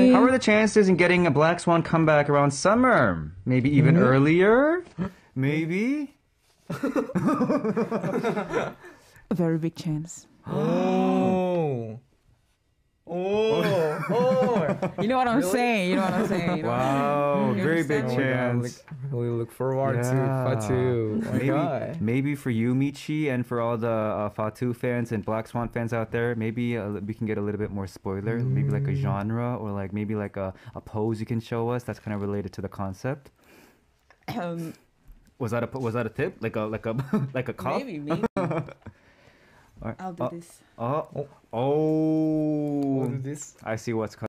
maybe. How are the chances in getting a Black Swan comeback around summer? Maybe even earlier? Maybe? A very big chance. Oh. You know what I'm saying? You know what I'm saying? Wow, You very big understand? chance. We look forward to Yeah. Fatou. Oh my God. Maybe for you, Michi, and for all the Fatou fans and Black Swan fans out there, maybe we can get a little bit more spoiler. Maybe like a genre or like maybe like a pose you can show us that's kind of related to the concept. Was that a tip? Like a like a cop? Maybe. All right. I'll do this. Oh. What is this? I see what's